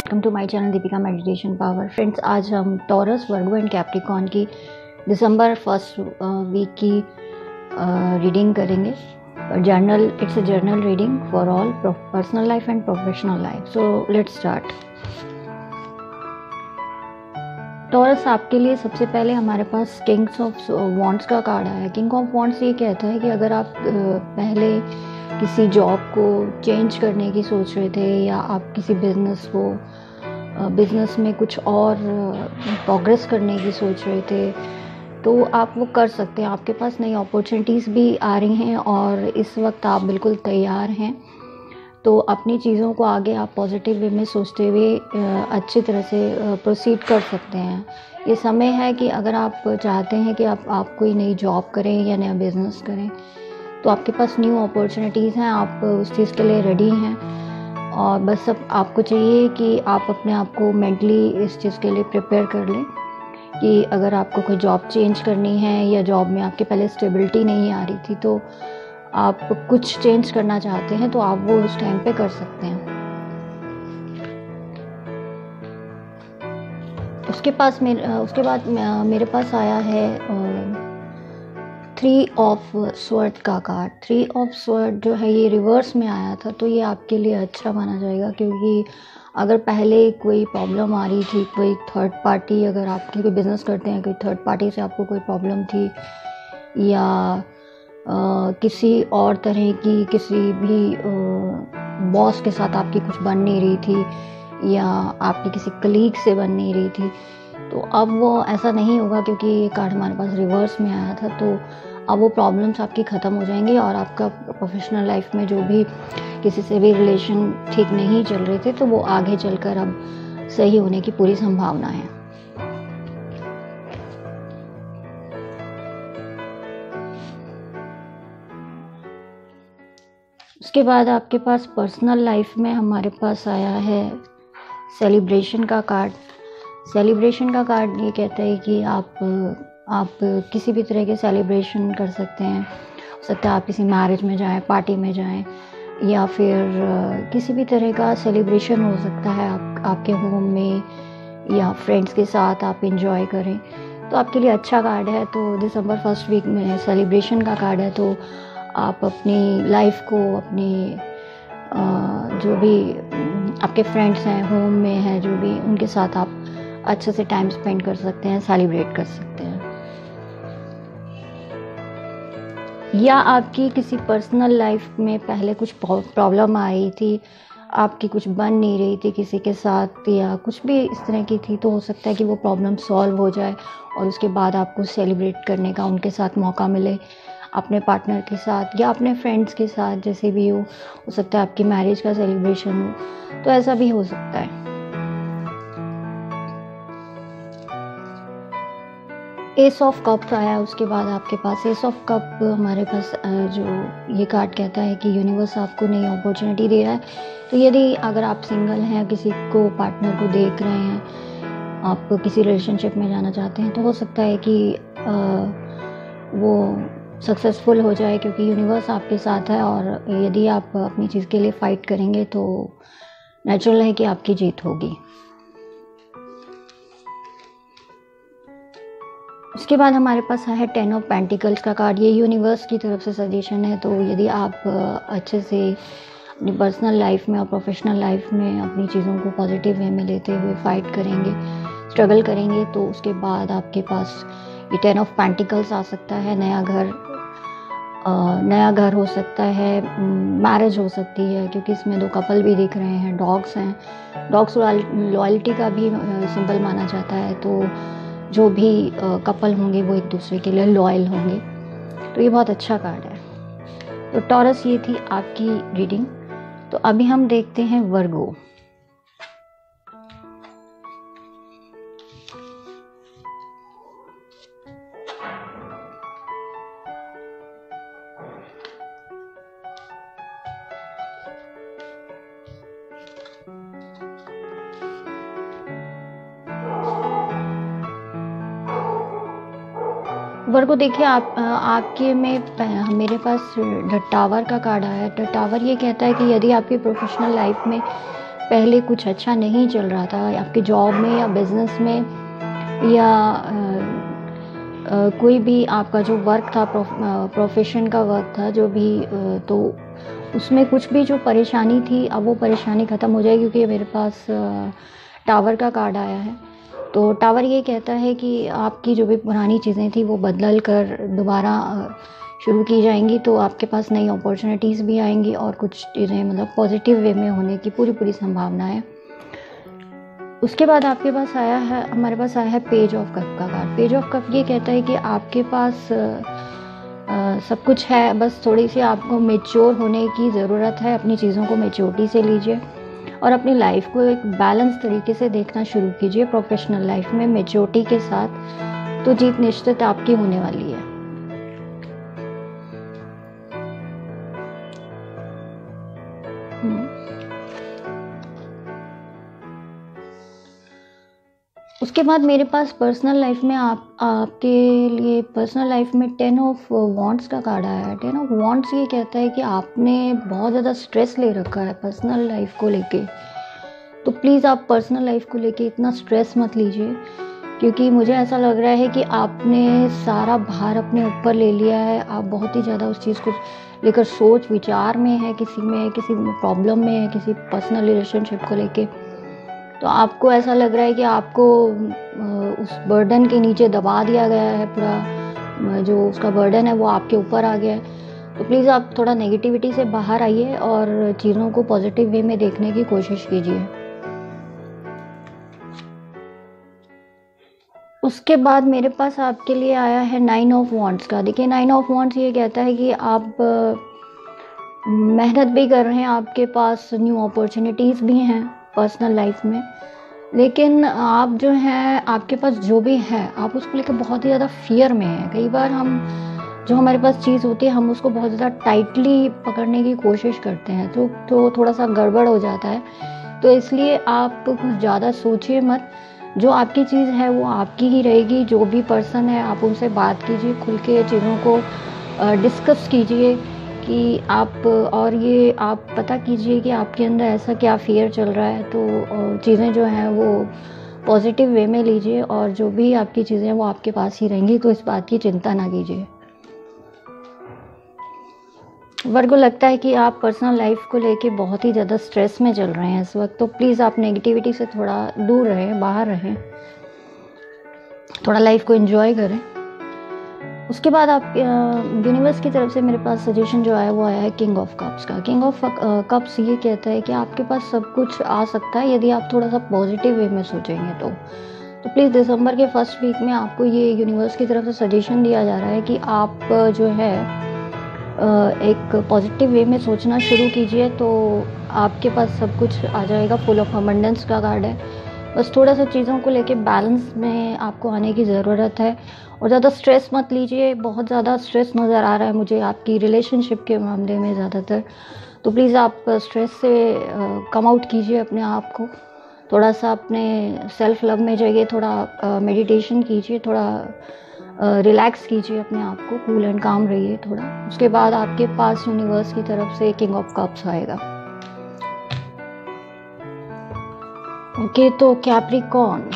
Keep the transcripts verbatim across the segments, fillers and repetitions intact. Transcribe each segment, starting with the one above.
Welcome to my channel Deepika meditation power. Friends, आज हम Taurus, Virgo and Capricorn की दिसंबर फर्स्ट वीक की रीडिंग करेंगे। General it's a general reading for all personal life and professional life. So let's start. Taurus, आपके लिए सबसे पहले हमारे पास किंग्स ऑफ वॉन्ड्स का कार्ड आया है। किंग ऑफ वॉन्ड्स ये कहता है कि अगर आप पहले किसी जॉब को चेंज करने की सोच रहे थे या आप किसी बिजनेस को बिजनेस में कुछ और प्रोग्रेस करने की सोच रहे थे, तो आप वो कर सकते हैं। आपके पास नई अपॉर्चुनिटीज़ भी आ रही हैं और इस वक्त आप बिल्कुल तैयार हैं। तो अपनी चीज़ों को आगे आप पॉजिटिव वे में सोचते हुए अच्छी तरह से प्रोसीड कर सकते हैं। ये समय है कि अगर आप चाहते हैं कि आप आप कोई नई जॉब करें या नया बिजनेस करें, तो आपके पास न्यू अपॉर्चुनिटीज़ हैं, आप उस चीज़ के लिए रेडी हैं। और बस अब आपको चाहिए कि आप अपने आप को मेंटली इस चीज़ के लिए प्रिपेयर कर लें कि अगर आपको कोई जॉब चेंज करनी है या जॉब में आपके पहले स्टेबिलिटी नहीं आ रही थी, तो आप कुछ चेंज करना चाहते हैं, तो आप वो उस टाइम पे कर सकते हैं। उसके पास मेरे उसके बाद मेरे पास आया है थ्री ऑफ स्वॉर्ड का कार्ड। थ्री ऑफ स्वॉर्ड जो है ये रिवर्स में आया था, तो ये आपके लिए अच्छा माना जाएगा, क्योंकि अगर पहले कोई प्रॉब्लम आ रही थी, कोई थर्ड पार्टी, अगर आप कोई बिज़नेस करते हैं, कोई थर्ड पार्टी से आपको कोई प्रॉब्लम थी, या आ, किसी और तरह की किसी भी बॉस के साथ आपकी कुछ बन नहीं रही थी, या आपकी किसी कलीग से बन नहीं रही थी, तो अब वो ऐसा नहीं होगा, क्योंकि ये कार्ड हमारे पास रिवर्स में आया था। तो अब वो प्रॉब्लम्स आपकी ख़त्म हो जाएंगी और आपका प्रोफेशनल लाइफ में जो भी किसी से भी रिलेशन ठीक नहीं चल रहे थे, तो वो आगे चलकर अब सही होने की पूरी संभावना है। उसके बाद आपके पास पर्सनल लाइफ में हमारे पास आया है सेलिब्रेशन का कार्ड। सेलिब्रेशन का कार्ड ये कहता है कि आप आप किसी भी तरह के सेलिब्रेशन कर सकते हैं। हो सकता है आप किसी मैरिज में जाएं, पार्टी में जाएं, या फिर किसी भी तरह का सेलिब्रेशन हो सकता है आप आपके होम में या फ्रेंड्स के साथ आप एंजॉय करें, तो आपके लिए अच्छा कार्ड है। तो दिसंबर फर्स्ट वीक में सेलिब्रेशन का कार्ड है, तो आप अपनी लाइफ को, अपनी जो भी आपके फ्रेंड्स हैं, होम में हैं, जो भी उनके साथ आप अच्छे से टाइम स्पेंड कर सकते हैं, सेलिब्रेट कर सकते हैं। या आपकी किसी पर्सनल लाइफ में पहले कुछ प्रॉब्लम आ रही थी, आपकी कुछ बन नहीं रही थी किसी के साथ, या कुछ भी इस तरह की थी, तो हो सकता है कि वो प्रॉब्लम सॉल्व हो जाए और उसके बाद आपको सेलिब्रेट करने का उनके साथ मौका मिले, अपने पार्टनर के साथ या अपने फ्रेंड्स के साथ, जैसे भी हो हो सकता है आपकी मैरिज का सेलिब्रेशन हो, तो ऐसा भी हो सकता है। एस ऑफ कप आया। उसके बाद आपके पास एस ऑफ कप, हमारे पास जो ये कार्ड कहता है कि यूनिवर्स आपको नई अपॉर्चुनिटी दे रहा है। तो यदि अगर आप सिंगल हैं, किसी को पार्टनर को देख रहे हैं, आप किसी रिलेशनशिप में जाना चाहते हैं, तो हो सकता है कि आ, वो सक्सेसफुल हो जाए, क्योंकि यूनिवर्स आपके साथ है। और यदि आप अपनी चीज़ के लिए फ़ाइट करेंगे, तो नेचुरल है कि आपकी जीत होगी। उसके बाद हमारे पास है टेन ऑफ पेंटिकल्स का कार्ड। ये यूनिवर्स की तरफ से सजेशन है। तो यदि आप अच्छे से अपनी पर्सनल लाइफ में और प्रोफेशनल लाइफ में अपनी चीज़ों को पॉजिटिव वे में लेते हुए फाइट करेंगे, स्ट्रगल करेंगे, तो उसके बाद आपके पास ये टेन ऑफ पेंटिकल्स आ सकता है। नया घर नया घर हो सकता है, मैरिज हो सकती है, क्योंकि इसमें दो कपल भी दिख रहे हैं, डॉग्स हैं। डॉग्स लॉयल्टी का भी सिंबल माना जाता है। तो जो भी कपल होंगे वो एक दूसरे के लिए लॉयल होंगे, तो ये बहुत अच्छा कार्ड है। तो टॉरस, ये थी आपकी रीडिंग। तो अभी हम देखते हैं वर्गो। वर्गो, देखिए आप आपके में मेरे पास द टावर का कार्ड आया है। द टावर ये कहता है कि यदि आपकी प्रोफेशनल लाइफ में पहले कुछ अच्छा नहीं चल रहा था आपकी जॉब में या बिजनेस में, या आ, आ, कोई भी आपका जो वर्क था, प्रोफेशन का वर्क था जो भी, आ, तो उसमें कुछ भी जो परेशानी थी अब वो परेशानी ख़त्म हो जाएगी, क्योंकि मेरे पास आ, टावर का कार्ड आया है। तो टावर ये कहता है कि आपकी जो भी पुरानी चीज़ें थी वो बदल कर दोबारा शुरू की जाएंगी, तो आपके पास नई अपॉर्चुनिटीज़ भी आएंगी और कुछ चीज़ें मतलब पॉजिटिव वे में होने की पूरी पूरी संभावना है। उसके बाद आपके पास आया है, हमारे पास आया है पेज ऑफ कप का कार्ड। पेज ऑफ कप ये कहता है कि आपके पास आ, आ, सब कुछ है, बस थोड़ी सी आपको मैच्योर होने की ज़रूरत है। अपनी चीज़ों को मैच्योरिटी से लीजिए और अपनी लाइफ को एक बैलेंस तरीके से देखना शुरू कीजिए प्रोफेशनल लाइफ में मैच्योरिटी के साथ, तो जीत निश्चित आपकी होने वाली है। उसके बाद मेरे पास पर्सनल लाइफ में आप आपके लिए पर्सनल लाइफ में टेन ऑफ वॉन्ड्स का कार्ड आया है। टेन ऑफ वॉन्ड्स ये कहता है कि आपने बहुत ज़्यादा स्ट्रेस ले रखा है पर्सनल लाइफ को लेके, तो प्लीज़ आप पर्सनल लाइफ को लेके इतना स्ट्रेस मत लीजिए, क्योंकि मुझे ऐसा लग रहा है कि आपने सारा भार अपने ऊपर ले लिया है। आप बहुत ही ज़्यादा उस चीज़ को लेकर सोच विचार में है, किसी में किसी प्रॉब्लम में है, किसी पर्सनल रिलेशनशिप को लेके, तो आपको ऐसा लग रहा है कि आपको उस बर्डन के नीचे दबा दिया गया है, पूरा जो उसका बर्डन है वो आपके ऊपर आ गया है। तो प्लीज़ आप थोड़ा नेगेटिविटी से बाहर आइए और चीज़ों को पॉजिटिव वे में देखने की कोशिश कीजिए। उसके बाद मेरे पास आपके लिए आया है नाइन ऑफ वॉन्ड्स का। देखिए, नाइन ऑफ वॉन्ड्स ये कहता है कि आप मेहनत भी कर रहे हैं, आपके पास न्यू अपॉर्चुनिटीज़ भी हैं पर्सनल लाइफ में, लेकिन आप जो हैं, आपके पास जो भी है आप उसको लेकर बहुत ही ज़्यादा फियर में हैं। कई बार हम जो हमारे पास चीज़ होती है हम उसको बहुत ज़्यादा टाइटली पकड़ने की कोशिश करते हैं, तो तो थोड़ा सा गड़बड़ हो जाता है। तो इसलिए आप कुछ ज़्यादा सोचिए मत, जो आपकी चीज़ है वो आपकी ही रहेगी। जो भी पर्सन है आप उनसे बात कीजिए, खुल के चीज़ों को डिस्कस कीजिए कि आप, और ये आप पता कीजिए कि आपके अंदर ऐसा क्या फियर चल रहा है। तो चीज़ें जो हैं वो पॉजिटिव वे में लीजिए और जो भी आपकी चीज़ें हैं वो आपके पास ही रहेंगी, तो इस बात की चिंता ना कीजिए। वर्गो, लगता है कि आप पर्सनल लाइफ को लेके बहुत ही ज़्यादा स्ट्रेस में चल रहे हैं इस वक्त, तो प्लीज़ आप नेगेटिविटी से थोड़ा दूर रहें, बाहर रहें, थोड़ा लाइफ को एंजॉय करें। उसके बाद आप यूनिवर्स की तरफ से मेरे पास सजेशन जो आया वो आया है किंग ऑफ कप्स का। किंग ऑफ कप्स ये कहता है कि आपके पास सब कुछ आ सकता है यदि आप थोड़ा सा पॉजिटिव वे में सोचेंगे तो तो प्लीज़ दिसंबर के फर्स्ट वीक में आपको ये यूनिवर्स की तरफ से सजेशन दिया जा रहा है कि आप जो है एक पॉजिटिव वे में सोचना शुरू कीजिए, तो आपके पास सब कुछ आ जाएगा। फुल ऑफ अबंडेंस का कार्ड है, बस थोड़ा सा चीज़ों को लेके बैलेंस में आपको आने की ज़रूरत है और ज़्यादा स्ट्रेस मत लीजिए। बहुत ज़्यादा स्ट्रेस नज़र आ रहा है मुझे आपकी रिलेशनशिप के मामले में ज़्यादातर, तो प्लीज़ आप स्ट्रेस से कम आउट कीजिए अपने आप को, थोड़ा सा अपने सेल्फ लव में जाइए, थोड़ा मेडिटेशन कीजिए, थोड़ा रिलैक्स कीजिए अपने आप को, कूल एंड काम रहिए थोड़ा। उसके बाद आपके पास यूनिवर्स की तरफ से किंग ऑफ कप्स आएगा। ओके, तो कैप्रिकॉर्न,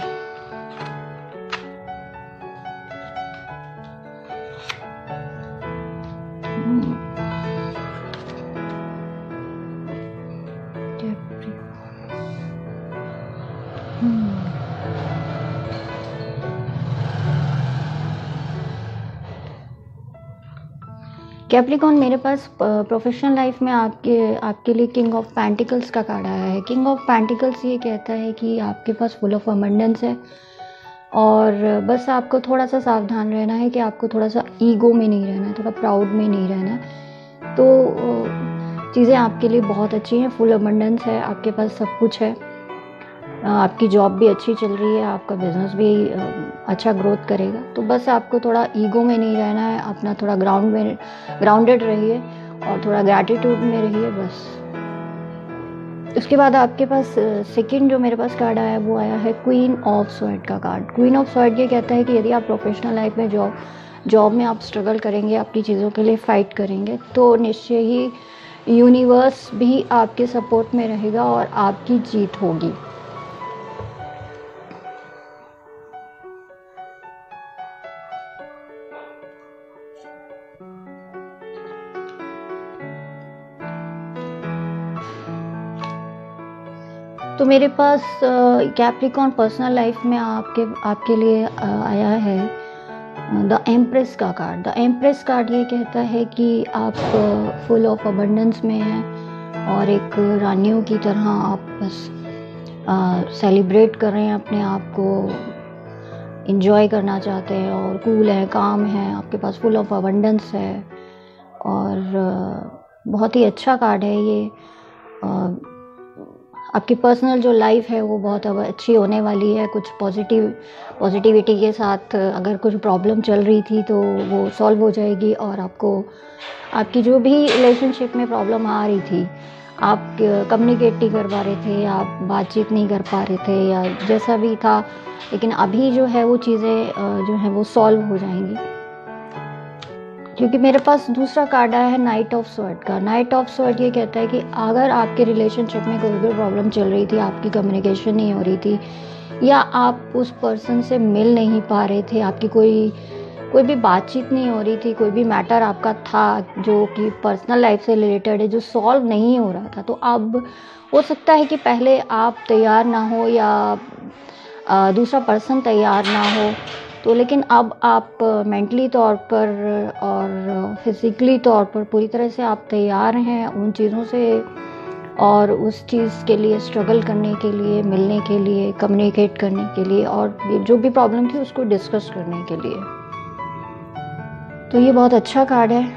कैप्रिकॉर्न, मेरे पास प्रोफेशनल लाइफ में आपके आपके लिए किंग ऑफ पेंटिकल्स का कार्ड आया है। किंग ऑफ पेंटिकल्स ये कहता है कि आपके पास फुल ऑफ अबंडेंस है और बस आपको थोड़ा सा सावधान रहना है कि आपको थोड़ा सा ईगो में नहीं रहना है, थोड़ा प्राउड में नहीं रहना है। तो चीज़ें आपके लिए बहुत अच्छी हैं, फुल अबंडेंस है, आपके पास सब कुछ है, आपकी जॉब भी अच्छी चल रही है, आपका बिजनेस भी अच्छा ग्रोथ करेगा। तो बस आपको थोड़ा ईगो में नहीं रहना है, अपना थोड़ा ग्राउंड में ग्राउंडेड रहिए और थोड़ा ग्रैटिट्यूड में रहिए बस। उसके बाद आपके पास सेकंड जो मेरे पास कार्ड आया है वो आया है क्वीन ऑफ स्वॉर्ड का कार्ड। क्वीन ऑफ स्वॉर्ड ये कहता है कि यदि आप प्रोफेशनल लाइफ में जॉब जॉब में आप स्ट्रगल करेंगे, अपनी चीज़ों के लिए फ़ाइट करेंगे, तो निश्चय ही यूनिवर्स भी आपके सपोर्ट में रहेगा और आपकी जीत होगी। तो मेरे पास कैप्रिकॉर्न पर्सनल लाइफ में आपके आपके लिए uh, आया है द एम्प्रेस का कार्ड। द एम्प्रेस कार्ड ये कहता है कि आप फुल ऑफ अबंडेंस में हैं और एक रानियों की तरह आप बस सेलिब्रेट कर रहे हैं, अपने आप को इंजॉय करना चाहते हैं और कूल है, काम है, आपके पास फुल ऑफ अबंडेंस है और uh, बहुत ही अच्छा कार्ड है ये। uh, आपकी पर्सनल जो लाइफ है वो बहुत अब अच्छी होने वाली है। कुछ पॉजिटिव पॉजिटिविटी के साथ अगर कुछ प्रॉब्लम चल रही थी तो वो सॉल्व हो जाएगी और आपको आपकी जो भी रिलेशनशिप में प्रॉब्लम आ रही थी, आप कम्युनिकेट नहीं कर पा रहे थे, आप बातचीत नहीं कर पा रहे थे या जैसा भी था, लेकिन अभी जो है वो चीज़ें जो है वो सॉल्व हो जाएंगी। क्योंकि मेरे पास दूसरा कार्ड आया है नाइट ऑफ स्वॉर्ड का। नाइट ऑफ स्वॉर्ड ये कहता है कि अगर आपके रिलेशनशिप में कोई भी प्रॉब्लम चल रही थी, आपकी कम्युनिकेशन नहीं हो रही थी या आप उस पर्सन से मिल नहीं पा रहे थे, आपकी कोई कोई भी बातचीत नहीं हो रही थी, कोई भी मैटर आपका था जो कि पर्सनल लाइफ से रिलेटेड है जो सॉल्व नहीं हो रहा था, तो अब हो सकता है कि पहले आप तैयार ना हो या दूसरा पर्सन तैयार ना हो, तो लेकिन अब आप मेंटली तौर पर और फिज़िकली तौर पर पूरी तरह से आप तैयार हैं उन चीज़ों से और उस चीज़ के लिए स्ट्रगल करने के लिए, मिलने के लिए, कम्युनिकेट करने के लिए और जो भी प्रॉब्लम थी उसको डिस्कस करने के लिए। तो ये बहुत अच्छा कार्ड है।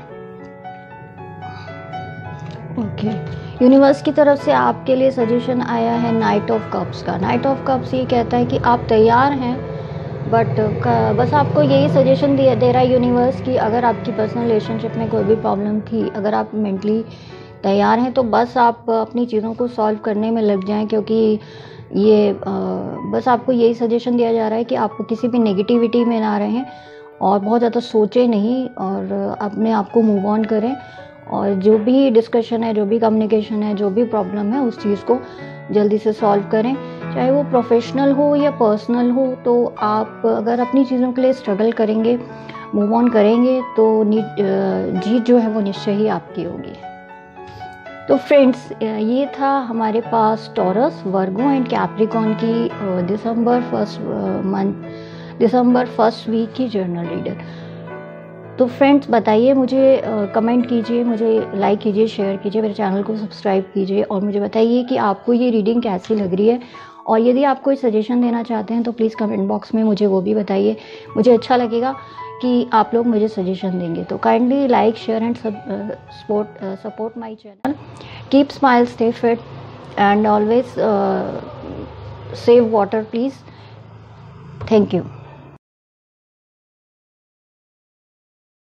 ओके, यूनिवर्स की तरफ से आपके लिए सजेशन आया है नाइट ऑफ कप्स का। नाइट ऑफ कप्स ये कहता है कि आप तैयार हैं, बट बस आपको यही सजेशन दे दे रहा है यूनिवर्स कि अगर आपकी पर्सनल रिलेशनशिप में कोई भी प्रॉब्लम थी, अगर आप मेंटली तैयार हैं तो बस आप अपनी चीज़ों को सॉल्व करने में लग जाएं, क्योंकि ये आ, बस आपको यही सजेशन दिया जा रहा है कि आपको किसी भी नेगेटिविटी में ना रहें और बहुत ज़्यादा सोचें नहीं और अपने आप को मूव ऑन करें और जो भी डिस्कशन है, जो भी कम्युनिकेशन है, जो भी प्रॉब्लम है उस चीज़ को जल्दी से सॉल्व करें, चाहे वो प्रोफेशनल हो या पर्सनल हो। तो आप अगर अपनी चीज़ों के लिए स्ट्रगल करेंगे, मूव ऑन करेंगे तो जीत जो है वो निश्चय ही आपकी होगी। तो फ्रेंड्स, ये था हमारे पास टॉरस, वर्गो एंड कैप्रिकॉर्न की दिसंबर फर्स्ट मंथ दिसंबर फर्स्ट वीक की जर्नल रीडर। तो फ्रेंड्स बताइए, मुझे कमेंट कीजिए, मुझे लाइक कीजिए, शेयर कीजिए, मेरे चैनल को सब्सक्राइब कीजिए और मुझे बताइए कि आपको ये रीडिंग कैसी लग रही है और यदि आप कोई सजेशन देना चाहते हैं तो प्लीज़ कमेंट बॉक्स में मुझे वो भी बताइए। मुझे अच्छा लगेगा कि आप लोग मुझे सजेशन देंगे। तो kindly like, share and support support my channel. Keep smile, stay fit and always save water please. Thank you.